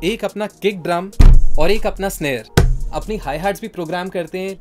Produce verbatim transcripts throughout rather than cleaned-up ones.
एक अपना kick drum और एक अपना स्नेयर, अपनी हाई हार्ट्स भी प्रोग्राम करते हैं।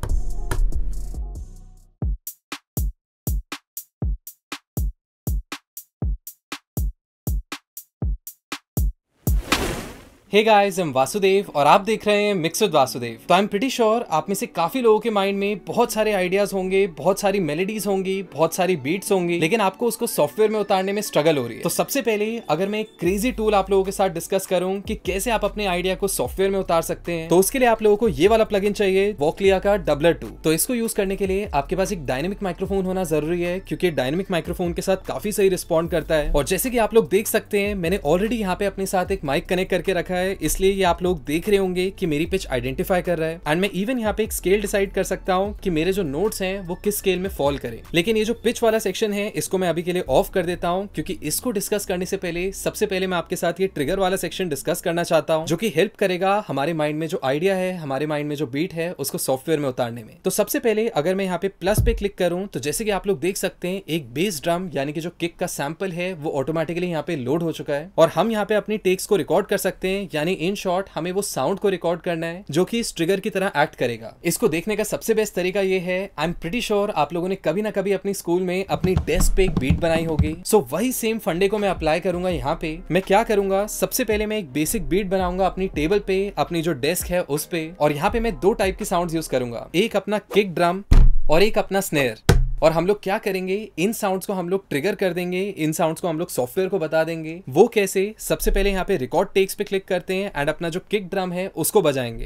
Hey guys, I am Vasudev और आप देख रहे हैं मिक्स विद वासुदेव। तो आई एम प्रीटी श्योर आप में से काफी लोगों के माइंड में बहुत सारे आइडियाज होंगे, बहुत सारी मेलोडीज होंगी, बहुत सारी बीट्स होंगी, लेकिन आपको उसको सॉफ्टवेयर में उतारने में स्ट्रगल हो रही है। तो सबसे पहले अगर मैं एक क्रेजी टूल आप लोगों के साथ डिस्कस करूं कि कैसे आप अपने आइडिया को सॉफ्टवेयर में उतार सकते हैं, तो उसके लिए आप लोगों को ये वाला प्लगइन चाहिए, वोकलिया का डबलर टू। तो इसको यूज करने के लिए आपके पास एक डायनेमिक माइक्रोफोन होना जरूरी है, क्योंकि डायनेमिक माइक्रोफोन के साथ काफी सही रिस्पॉन्ड करता है। और जैसे कि आप लोग देख सकते हैं, मैंने ऑलरेडी यहाँ पे अपने साथ एक माइक कनेक्ट करके रखा है, इसलिए ये आप लोग देख रहे होंगे कि मेरी पिच आइडेंटिफाई कर रहा है। एंड मैं इवन यहाँ पे एक स्केल डिसाइड कर सकता हूँ कि मेरे जो नोट्स हैं वो किस स्केल में फॉल करें। लेकिन ये जो पिच वाला सेक्शन है इसको मैं अभी के लिए ऑफ कर देता हूँ, क्योंकि इसको डिस्कस करने से पहले सबसे पहले मैं आपके साथ ये ट्रिगर वाला सेक्शन डिस्कस करना चाहता हूँ, जो कि हेल्प करेगा हमारे माइंड में जो आइडिया है, हमारे माइंड में जो बीट है, उसको सॉफ्टवेयर में उतारने में। तो सबसे पहले अगर मैं यहाँ पे प्लस पे क्लिक करूँ तो जैसे कि आप लोग देख सकते हैं, एक बेस ड्रम यानी कि जो किक का सैंपल है वो ऑटोमेटिकली यहाँ पे लोड हो चुका है और हम यहाँ पे अपनी टेक्स को रिकॉर्ड कर सकते हैं। यानी इन शॉर्ट हमें वो साउंड को रिकॉर्ड करना है जो कि इस ट्रिगर की तरह एक्ट करेगा। इसको देखने का सबसे बेस्ट तरीका ये है, आई एम प्रीटी श्योर आप लोगों ने कभी ना कभी अपनी स्कूल में अपनी डेस्क पे एक बीट बनाई होगी। सो so, वही सेम फंडे को मैं अप्लाई करूंगा यहाँ पे। मैं क्या करूंगा, सबसे पहले मैं एक बेसिक बीट बनाऊंगा अपनी टेबल पे, अपनी जो डेस्क है उस पे, और यहाँ पे मैं दो टाइप की साउंड्स यूज करूंगा, एक अपना किक ड्रम और एक अपना स्नेयर। और हम लोग क्या करेंगे, इन साउंड्स को हम लोग ट्रिगर कर देंगे, इन साउंड्स को हम लोग सॉफ्टवेयर को बता देंगे। वो कैसे, सबसे पहले यहाँ पे रिकॉर्ड टेक्स पे क्लिक करते हैं एंड अपना जो किक ड्रम है उसको बजाएंगे।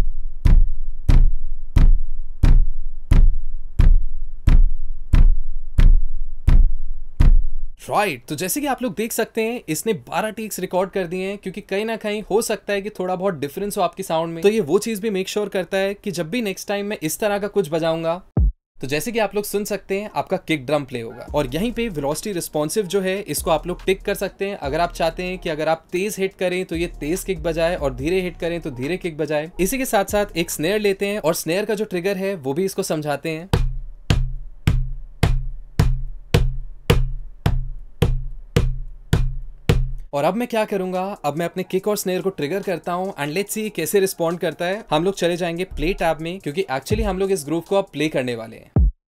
राइट right, तो जैसे कि आप लोग देख सकते हैं इसने बारह टेक्स रिकॉर्ड कर दिए हैं, क्योंकि कहीं ना कहीं हो सकता है कि थोड़ा बहुत डिफरेंस हो आपकी साउंड में। तो ये वो चीज भी मेक श्योर करता है कि जब भी नेक्स्ट टाइम मैं इस तरह का कुछ बजाऊंगा तो जैसे कि आप लोग सुन सकते हैं आपका किक ड्रम प्ले होगा। और यहीं पे वेलोसिटी रिस्पॉन्सिव जो है इसको आप लोग टिक कर सकते हैं। अगर आप चाहते हैं कि अगर आप तेज हिट करें तो ये तेज किक बजाए और धीरे हिट करें तो धीरे किक बजाए। इसी के साथ साथ एक स्नेयर लेते हैं और स्नेयर का जो ट्रिगर है वो भी इसको समझाते हैं। और अब मैं क्या करूंगा, अब मैं अपने किक और स्नेयर को ट्रिगर करता हूं एंड लेट्स सी कैसे रिस्पॉन्ड करता है। हम लोग चले जाएंगे प्ले टैब में, क्योंकि एक्चुअली हम लोग इस ग्रुप को अब प्ले करने वाले हैं।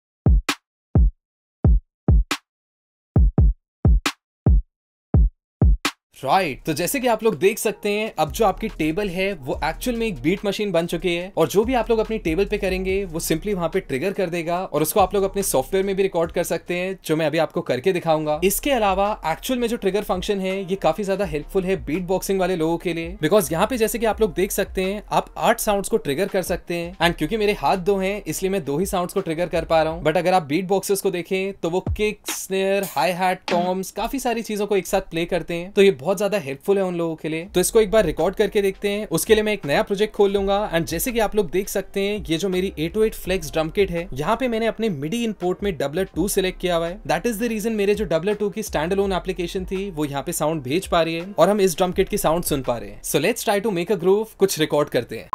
Right right. तो जैसे कि आप लोग देख सकते हैं अब जो आपकी टेबल है वो एक्चुअल में एक बीट मशीन बन चुकी है, और जो भी आप लोग अपनी टेबल पे करेंगे वो सिंपली वहां पे ट्रिगर कर देगा और उसको आप लोग अपने सॉफ्टवेयर में भी रिकॉर्ड कर सकते हैं, जो मैं अभी आपको करके दिखाऊंगा। इसके अलावा एक्चुअल में जो ट्रिगर फंक्शन है ये काफी ज्यादा हेल्पफुल है बीट बॉक्सिंग वाले लोगों के लिए, बिकॉज यहाँ पे जैसे कि आप लोग देख सकते हैं आप आठ साउंड्स को ट्रिगर कर सकते हैं। एंड क्योंकि मेरे हाथ दो हैं इसलिए मैं दो ही साउंड्स को ट्रिगर कर पा रहा हूँ, बट अगर आप बीट बॉक्सेस को देखें तो वो kick, snare, hi hat, toms, काफी सारी चीजों को एक साथ प्ले करते हैं। तो ये बहुत ज्यादा हेल्पफुल है उन लोगों के लिए। तो इसको एक बार रिकॉर्ड करके देखते हैं। उसके लिए मैं एक नया प्रोजेक्ट खोल लूंगा एंड जैसे कि आप लोग देख सकते हैं ये जो मेरी eight O eight flex drum kit है, यहाँ पे मैंने अपने मिडी इनपुट में डबलर टू सिलेक्ट किया हुआ है। दैट इज द रीजन मेरे जो डबलर टू की स्टैंड अलोन एप्लीकेशन थी वो यहाँ पे साउंड भेज पा रही है और हम इस ड्रम किट की साउंड सुन पा रहे हैं। So let's try to make a groove. कुछ रिकॉर्ड करते हैं।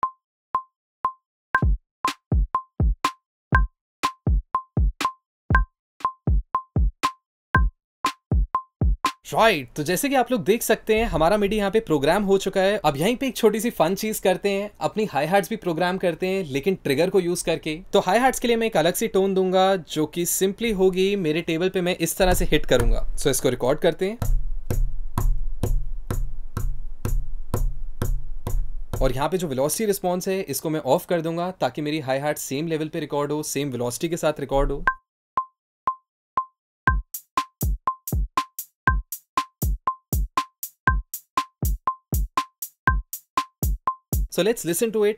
Right right. तो जैसे कि आप लोग देख सकते हैं हमारा मिडी यहाँ पे प्रोग्राम हो चुका है। अब यहीं पे एक छोटी सी फन चीज करते हैं, अपनी हाई हार्ट्स भी प्रोग्राम करते हैं लेकिन ट्रिगर को यूज करके। तो हाई हार्ट्स के लिए मैं एक अलग सी टोन दूंगा जो कि सिंपली होगी मेरे टेबल पे मैं इस तरह से हिट करूंगा। सो इसको रिकॉर्ड करते हैं और यहाँ पे जो वेलोसिटी रिस्पॉन्स है इसको मैं ऑफ कर दूंगा ताकि मेरी हाई हार्ट सेम लेवल पे रिकॉर्ड हो, सेम वेलोसिटी के साथ रिकॉर्ड हो। So let's listen to it.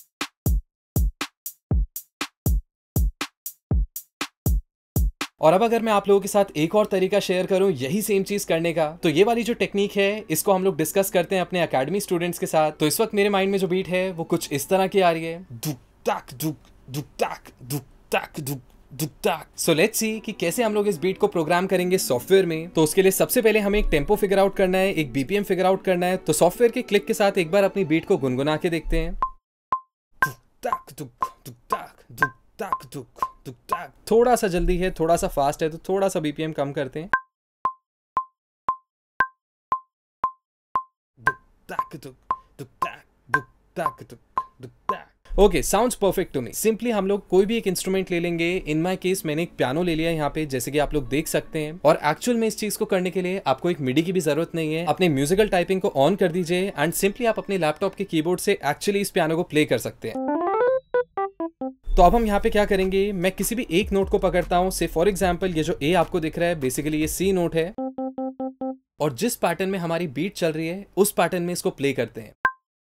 और अब अगर मैं आप लोगों के साथ एक और तरीका शेयर करूं यही सेम चीज करने का, तो ये वाली जो टेक्निक है इसको हम लोग डिस्कस करते हैं अपने एकेडमी स्टूडेंट्स के साथ। तो इस वक्त मेरे माइंड में जो बीट है वो कुछ इस तरह की आ रही है, दुक ताक दुक दुक ताक दुक ताक दुक दुक ताक। सो लेट्स सी कि कैसे हम लोग इस बीट को प्रोग्राम करेंगे सॉफ्टवेयर में। तो उसके लिए सबसे पहले हमें एक टेम्पो फिगर आउट करना है, एक बीपीएम फिगर आउट करना है। तो सॉफ्टवेयर के क्लिक के साथ एक बार अपनी बीट को गुनगुना के देखते हैं। दुक ताक दुक दुक ताक दुक ताक दुक दुक ताक। थोड़ा सा जल्दी है, थोड़ा सा फास्ट है, तो थोड़ा सा बीपीएम कम करते हैं। ताक तुक तुक ताक दुक ताक तुक दुक ताक। Okay, sounds perfect to me. Simply हम लोग कोई भी एक इंस्ट्रूमेंट ले लेंगे। इन माय केस मैंने एक पियानो ले लिया यहाँ पे, जैसे कि आप लोग देख सकते हैं। और एक्चुअल में इस चीज को करने के लिए आपको एक मिडी की भी जरूरत नहीं है। अपने म्यूजिकल टाइपिंग को ऑन कर दीजिए एंड सिंपली आप अपने लैपटॉप के कीबोर्ड से एक्चुअली इस पियानो को प्ले कर सकते हैं। तो अब हम यहाँ पे क्या करेंगे, मैं किसी भी एक नोट को पकड़ता हूँ। से फॉर एग्जाम्पल ये जो ए आपको दिख रहा है, बेसिकली ये सी नोट है। और जिस पैटर्न में हमारी बीट चल रही है उस पैटर्न में इसको प्ले करते हैं।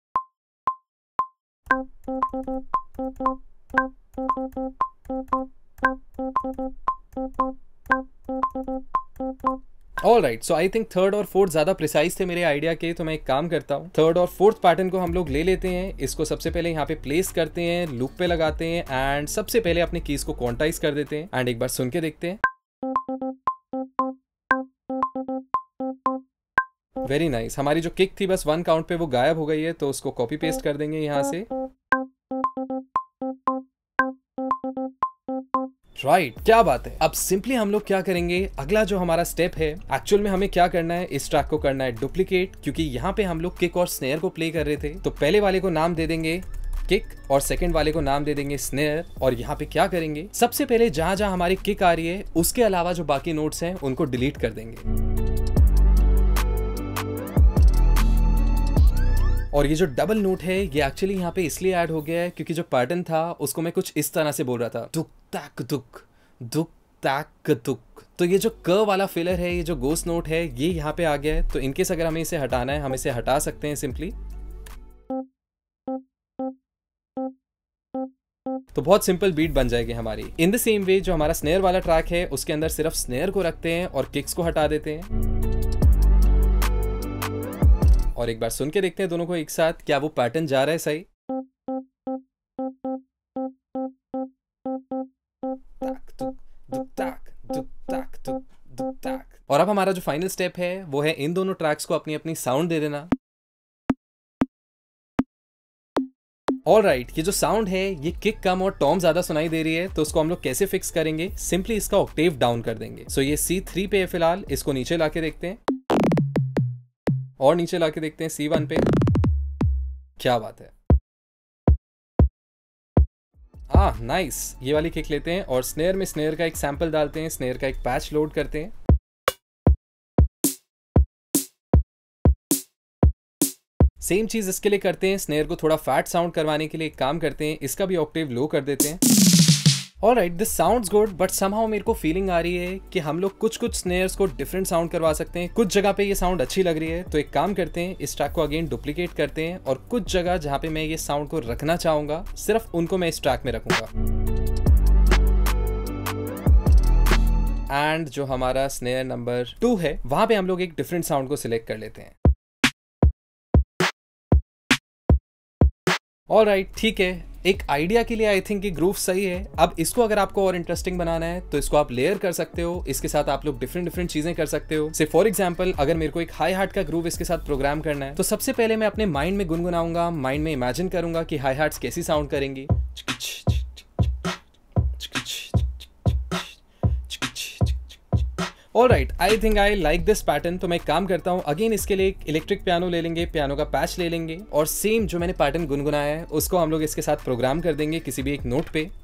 All right, so I think third और फोर्थ ज्यादा प्रिसाइज थे मेरे आइडिया के, तो मैं एक काम करता हूँ, थर्ड और फोर्थ पैटर्न को हम लोग ले लेते हैं। इसको सबसे पहले यहाँ पे प्लेस करते हैं, लूप पे लगाते हैं एंड सबसे पहले अपने कीज को क्वांटाइज कर देते हैं एंड एक बार सुन के देखते हैं। Very nice nice. हमारी जो किक थी बस वन काउंट पे वो गायब हो गई है, तो उसको कॉपी पेस्ट कर देंगे यहाँ से। राइट right, क्या बात है। अब सिंपली हम लोग क्या करेंगे, अगला जो हमारा स्टेप है, एक्चुअल में हमें क्या करना है, इस ट्रैक को करना है डुप्लीकेट, क्योंकि यहाँ पे हम लोग किक और स्नेयर को प्ले कर रहे थे। तो पहले वाले को नाम दे देंगे किक और सेकंड वाले को नाम दे देंगे स्नेयर। और यहाँ पे क्या करेंगे, सबसे पहले जहां जहां हमारी किक आ रही है उसके अलावा जो बाकी नोट्स हैं उनको डिलीट कर देंगे। और ये जो डबल नोट है ये एक्चुअली यहाँ पे इसलिए ऐड हो गया है क्योंकि जो पैटर्न था उसको मैं कुछ इस तरह से बोल रहा था, दुक ताक दुक दुक ताक दुक। तो ये जो क वाला फिलर है, ये जो गोस्ट नोट है, ये यहाँ पे आ गया है। तो इनकेस अगर हमें इसे हटाना है, हम इसे हटा सकते हैं सिंपली। तो बहुत सिंपल बीट बन जाएगी हमारी। इन द सेम वे जो हमारा स्नेयर वाला ट्रैक है उसके अंदर सिर्फ स्नेयर को रखते हैं और किक्स को हटा देते हैं। और एक बार सुन के देखते हैं दोनों को एक साथ, क्या वो पैटर्न जा रहा है सही। और अब हमारा जो फाइनल स्टेप है वो है इन दोनों ट्रैक्स को अपनी अपनी साउंड दे देना। ऑल राइट right, ये जो साउंड है ये किक कम और टॉम ज्यादा सुनाई दे रही है, तो उसको हम लोग कैसे फिक्स करेंगे, सिंपली इसका ऑक्टेव डाउन कर देंगे। सो so, ये सी थ्री पे है फिलहाल, इसको नीचे लाके देखते हैं और नीचे लाके देखते हैं सी वन पे। क्या बात है, आ नाइस। ये वाली किक लेते हैं और स्नेयर में स्नेयर का एक सैंपल डालते हैं, स्नेयर का एक पैच लोड करते हैं। सेम चीज इसके लिए करते हैं, स्नेयर को थोड़ा फैट साउंड करवाने के लिए एक काम करते हैं, इसका भी ऑक्टेव लो कर देते हैं। Alright, this sounds good, but somehow मेरे को फीलिंग आ रही है कि हम लोग कुछ कुछ स्नेयर्स को डिफरेंट साउंड करवा सकते हैं। कुछ जगह पे ये साउंड अच्छी लग रही है, तो एक काम करते हैं, इस ट्रैक को अगेन डुप्लीकेट करते हैं और कुछ जगह जहां पे मैं ये साउंड को रखना चाहूंगा सिर्फ उनको मैं इस ट्रैक में रखूंगा। एंड जो हमारा स्नेयर नंबर टू है वहां पे हम लोग एक डिफरेंट साउंड को सिलेक्ट कर लेते हैं। ऑलराइट, ठीक है, एक आइडिया के लिए आई थिंक ये ग्रूव सही है। अब इसको अगर आपको और इंटरेस्टिंग बनाना है तो इसको आप लेयर कर सकते हो, इसके साथ आप लोग डिफरेंट डिफरेंट चीजें कर सकते हो। से फॉर एग्जांपल अगर मेरे को एक हाई हार्ट का ग्रूव इसके साथ प्रोग्राम करना है, तो सबसे पहले मैं अपने माइंड में गुनगुनाऊंगा, माइंड में इमेजिन करूंगा कि हाई हार्ट्स कैसी साउंड करेंगी। Alright, I think I like this pattern. तो मैं एक काम करता हूँ, अगेन इसके लिए एक इलेक्ट्रिक पियानो ले लेंगे, पियानो का पैच ले लेंगे और सेम जो मैंने पैटर्न गुनगुनाया है उसको हम लोग इसके साथ प्रोग्राम कर देंगे किसी भी एक नोट पे।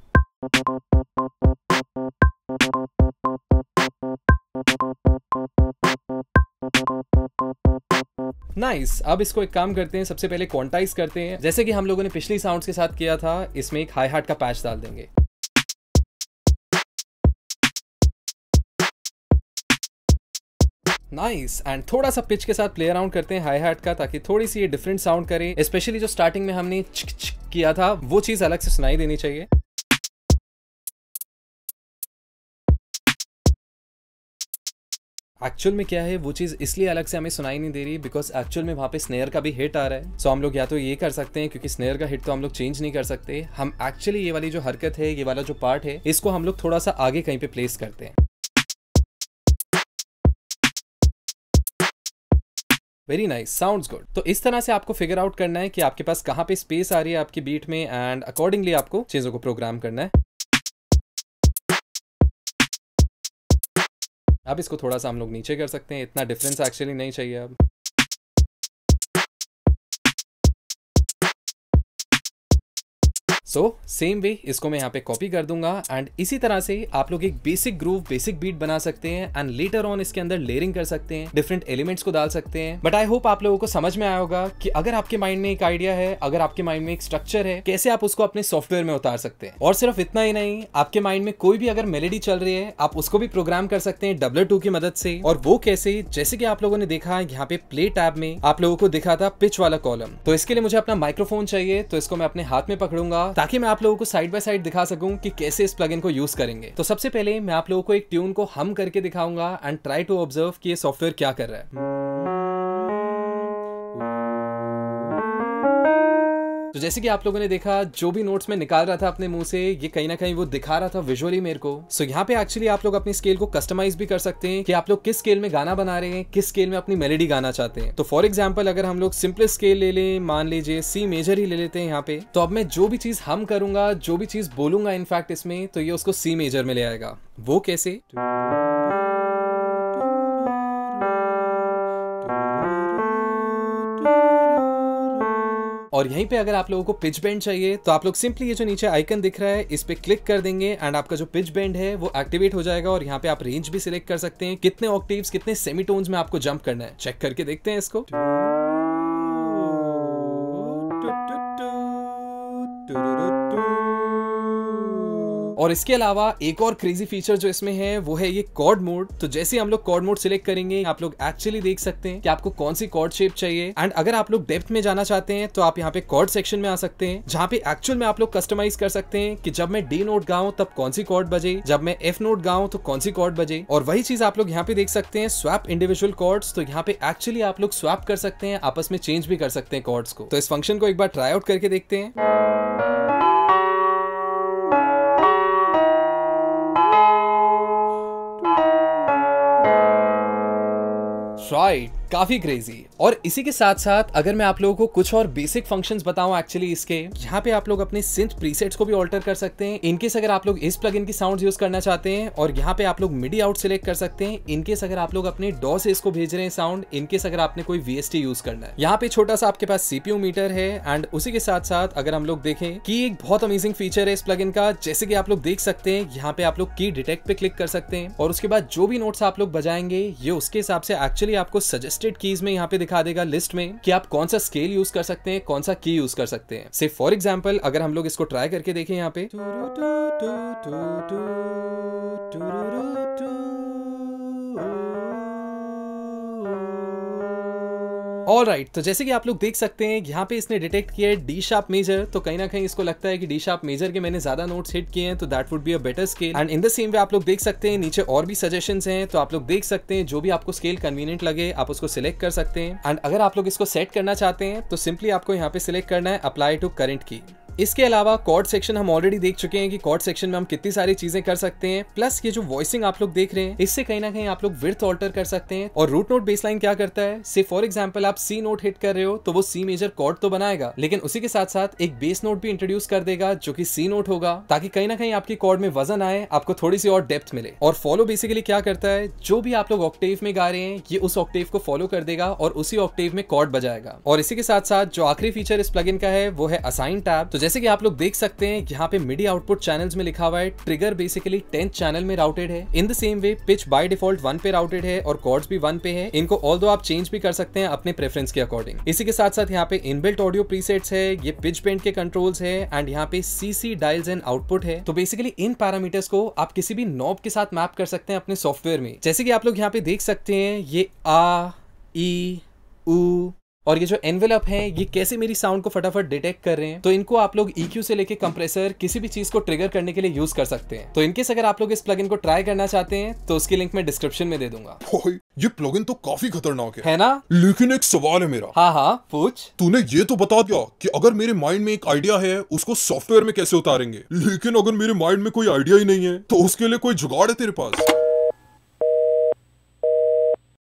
Nice nice. अब इसको एक काम करते हैं, सबसे पहले क्वांटाइज करते हैं, जैसे कि हम लोगों ने पिछली साउंड्स के साथ किया था। इसमें एक हाई हार्ट का पैच डाल देंगे। Nice nice. एंड थोड़ा सा पिच के साथ प्ले अराउंड करते हैं हाई हार्ट का, ताकि थोड़ी सी ये डिफरेंट साउंड करे। स्पेशली जो स्टार्टिंग में हमने चिक चिक किया था वो चीज अलग से सुनाई देनी चाहिए। एक्चुअल में क्या है, वो चीज इसलिए अलग से हमें सुनाई नहीं दे रही बिकॉज एक्चुअल में वहां पे स्नेयर का भी हिट आ रहा है। सो so, हम लोग या तो ये कर सकते हैं, क्योंकि स्नेयर का हिट तो हम लोग चेंज नहीं कर सकते, हम एक्चुअली ये वाली जो हरकत है, ये वाला जो पार्ट है, इसको हम लोग थोड़ा सा आगे कहीं पे प्लेस करते हैं। Very nice, sounds good. तो इस तरह से आपको फिगर आउट करना है कि आपके पास कहाँ पे स्पेस आ रही है आपकी बीट में, एंड अकॉर्डिंगली आपको चीजों को प्रोग्राम करना है। अब इसको थोड़ा सा हम लोग नीचे कर सकते हैं, इतना डिफरेंस एक्चुअली नहीं चाहिए अब। सो सेम वे इसको मैं यहाँ पे कॉपी कर दूंगा एंड इसी तरह से आप लोग एक बेसिक ग्रूव बेसिक बीट बना सकते हैं एंड लेटर ऑन इसके अंदर लेयरिंग कर सकते हैं, डिफरेंट एलिमेंट्स को डाल सकते हैं। बट आई होप आप लोगों को समझ में आया होगा कि अगर आपके माइंड में एक आइडिया है, अगर आपके माइंड में एक स्ट्रक्चर है, कैसे आप उसको अपने सॉफ्टवेयर में उतार सकते हैं। और सिर्फ इतना ही नहीं, आपके माइंड में कोई भी अगर मेलेडी चल रही है आप उसको भी प्रोग्राम कर सकते हैं डब्ल्यू टू की मदद से। और वो कैसे, जैसे कि आप लोगों ने देखा यहाँ पे प्ले टैब में आप लोगों को दिखा था पिच वाला कॉलम। तो इसके लिए मुझे अपना माइक्रोफोन चाहिए, तो इसको मैं अपने हाथ में पकड़ूंगा ताकि मैं आप लोगों को साइड बाय साइड दिखा सकूं कि कैसे इस प्लगइन को यूज करेंगे। तो सबसे पहले मैं आप लोगों को एक ट्यून को हम करके दिखाऊंगा एंड ट्राई टू ऑब्जर्व कि ये सॉफ्टवेयर क्या कर रहा है। तो जैसे कि आप लोगों ने देखा, जो भी नोट्स में निकाल रहा था अपने मुंह से, ये कहीं ना कहीं वो दिखा रहा था विजुअली मेरे को। सो यहाँ पे एक्चुअली आप लोग अपनी स्केल को कस्टमाइज भी कर सकते हैं कि आप लोग किस स्केल में गाना बना रहे हैं, किस स्केल में अपनी मेलेडी गाना चाहते हैं। तो फॉर एग्जाम्पल अगर हम लोग सिंपलेस्ट स्केल ले लें, मान लीजिए सी मेजर ही ले लेते हैं यहाँ पे, तो अब मैं जो भी चीज हम करूंगा, जो भी चीज बोलूंगा इनफैक्ट इसमें, तो ये उसको सी मेजर में ले आएगा। वो कैसे? और यहीं पे अगर आप लोगों को पिच बेंड चाहिए तो आप लोग सिंपली ये जो नीचे आइकन दिख रहा है इस पे क्लिक कर देंगे एंड आपका जो पिच बेंड है वो एक्टिवेट हो जाएगा। और यहाँ पे आप रेंज भी सिलेक्ट कर सकते हैं, कितने ऑक्टेव्स, कितने सेमीटोन्स में आपको जंप करना है। चेक करके देखते हैं इसको। और इसके अलावा एक और क्रेजी फीचर जो इसमें है वो है ये कॉर्ड मोड। तो जैसे हम लोग कॉर्ड मोड सिलेक्ट करेंगे आप लोग एक्चुअली देख सकते हैं कि आपको कौन सी कॉर्ड शेप चाहिए। एंड अगर आप लोग डेप्थ में जाना चाहते हैं तो आप यहाँ पे कॉर्ड सेक्शन में आ सकते हैं, जहाँ पे एक्चुअल में आप लोग कस्टमाइज कर सकते हैं कि जब मैं डी नोट गाऊं तब कौन सी कॉर्ड बजे, जब मैं एफ नोट गाऊं तो कौन सी कॉर्ड बजे। और वही चीज आप लोग यहाँ पे देख सकते हैं स्वैप इंडिविजुअल कॉर्ड्स। तो यहाँ पे एक्चुअली आप लोग स्वैप कर सकते हैं, आपस में चेंज भी कर सकते हैं कॉर्ड्स को। तो इस फंक्शन को एक बार ट्राई आउट करके देखते हैं। राइट, काफी क्रेजी। और इसी के साथ साथ अगर मैं आप लोगों को कुछ और बेसिक फंक्शंस बताऊं एक्चुअली इसके, यहाँ पे आप लोग अपने सिंथ प्रीसेट्स को भी ऑल्टर कर सकते हैं इनकेस अगर आप लोग इस प्लगइन की साउंड्स यूज करना चाहते हैं। और यहाँ पे आप लोग मिडी आउट सिलेक्ट कर सकते हैं इनकेस अगर आप लोग अपने डॉ से इसको भेज रहे हैं साउंड, इनकेस अगर आपने कोई वीएसटी यूज करना है। यहाँ पे छोटा सा आपके पास सीपीयू मीटर है। एंड उसी के साथ साथ अगर हम लोग देखें कि एक बहुत अमेजिंग फीचर है इस प्लगइन का, जैसे कि आप लोग देख सकते हैं यहाँ पे आप लोग की डिटेक्ट पे क्लिक कर सकते हैं और उसके बाद जो भी नोट्स आप लोग बजाएंगे ये उसके हिसाब से एक्चुअली आपको सजेस्टेड कीज में यहाँ पे दिखा देगा लिस्ट में कि आप कौन सा स्केल यूज कर सकते हैं, कौन सा की यूज कर सकते हैं। से फॉर एग्जांपल अगर हम लोग इसको ट्राई करके देखें यहाँ पे, ऑल राइट right, तो जैसे कि आप लोग देख सकते हैं यहाँ पे इसने डिटेक्ट किया है डी शार्प मेजर। तो कहीं ना कहीं इसको लगता है कि डी शार्प मेजर के मैंने ज्यादा नोट्स हिट किए हैं तो that would be a better scale. And in the same way आप लोग देख सकते हैं नीचे और भी सजेशंस हैं, तो आप लोग देख सकते हैं जो भी आपको स्केल कन्वीनियंट लगे आप उसको सिलेक्ट कर सकते हैं। एंड अगर आप लोग इसको सेट करना चाहते हैं तो सिंपली आपको यहाँ पे सिलेक्ट करना है अप्लाई टू करंट की। इसके अलावा कॉर्ड सेक्शन हम ऑलरेडी देख चुके हैं कि कॉर्ड सेक्शन में हम कितनी सारी चीजें कर सकते हैं। प्लस ये जो वॉइसिंग आप लोग देख रहे हैं इससे कहीं ना कहीं आप लोग विड्थ ऑल्टर कर सकते हैं। और रूट नोट बेसलाइन क्या करता है, से फॉर एग्जांपल आप सी नोट हिट कर रहे हो तो वो सी मेजर कॉर्ड तो बनाएगा, लेकिन उसी के साथ साथ एक बेस नोट भी इंट्रोड्यूस कर देगा जो कि सी नोट होगा, ताकि कहीं ना कहीं आपकी कॉर्ड में वजन आए, आपको थोड़ी सी और डेप्थ मिले। और फॉलो बेसिकली क्या करता है, जो भी आप लोग ऑक्टेव में गा रहे हैं ये उस ऑक्टेव को फॉलो कर देगा और उसी ऑक्टेव में कॉर्ड बजाएगा। और इसी के साथ साथ जो आखिरी फीचर इस प्लगइन का है वो है असाइन टैब। तो जैसे कि आप लोग देख सकते हैं यहाँ पे मिडी आउटपुट चैनल्स में लिखा हुआ है ट्रिगर बेसिकली टेंथ चैनल में राउटेड है। In the same way pitch by default one पे राउटेड है और कॉर्ड्स भी वन पे है। इनको ऑल्दो आप चेंज भी कर सकते हैं अपने प्रेफरेंस के अकॉर्डिंग। इसी के साथ साथ यहाँ पे इनबिल्ट ऑडियो प्रीसेट्स है, ये पिच बेंड के कंट्रोल्स है एंड यहाँ पे सीसी डायल्स एंड आउटपुट है। तो बेसिकली इन पैरामीटर्स को आप किसी भी नॉब के साथ मैप कर सकते हैं अपने सॉफ्टवेयर में। जैसे कि आप लोग यहाँ पे देख सकते हैं ये आ, ई, ऊ और ये जो एनवेलप है ये कैसे मेरी साउंड को फटाफट डिटेक्ट कर रहे हैं। तो इनको आप लोग ईक्यू से लेके कंप्रेसर किसी भी चीज को ट्रिगर करने के लिए यूज कर सकते हैं। तो इनकेस अगर आप लोग इस प्लगइन को ट्राई करना चाहते हैं तो उसकी लिंक मैं डिस्क्रिप्शन में दे दूंगा। ये प्लगइन तो काफी खतरनाक है, है ना? लेकिन एक सवाल है मेरा। हाँ हाँ पूछ। तूने ये तो बता दिया कि अगर मेरे माइंड में एक आइडिया है उसको सॉफ्टवेयर में कैसे उतारेंगे, लेकिन अगर मेरे माइंड में कोई आइडिया ही नहीं है तो उसके लिए कोई जुगाड़ है तेरे पास?